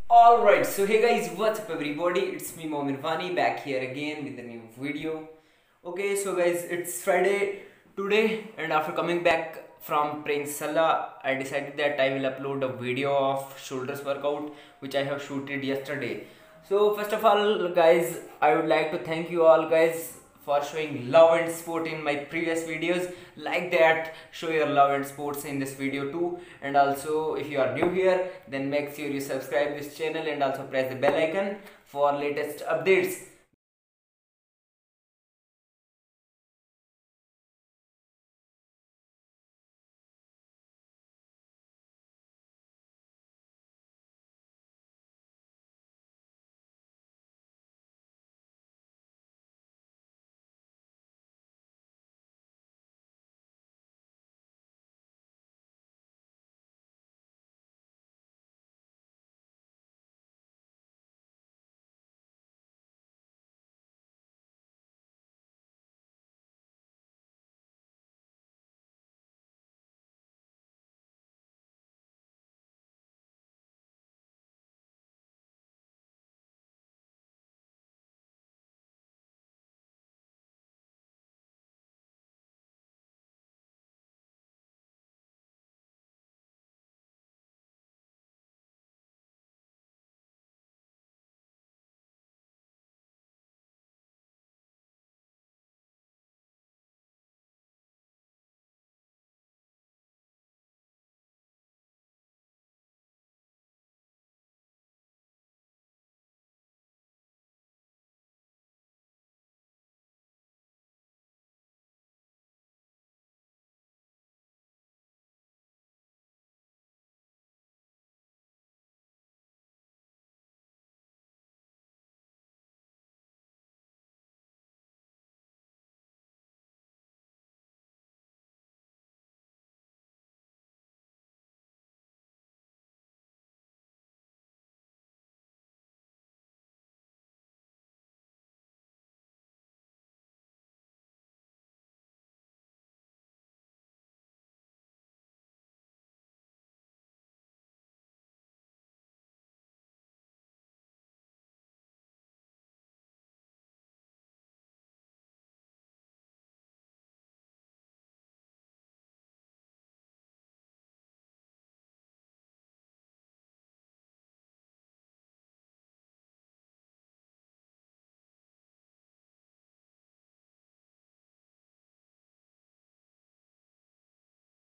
Alright, so hey guys, what's up everybody? It's me Momin Vani back here again with a new video. Okay, so guys, it's Friday today, and after coming back from praying Salah, I decided that I will upload a video of shoulders workout which I have shooted yesterday. So first of all guys, I would like to thank you all guys for showing love and support in my previous videos. Like that, show your love and supports in this video too. And also if you are new here, then make sure you subscribe this channel and also press the bell icon for latest updates.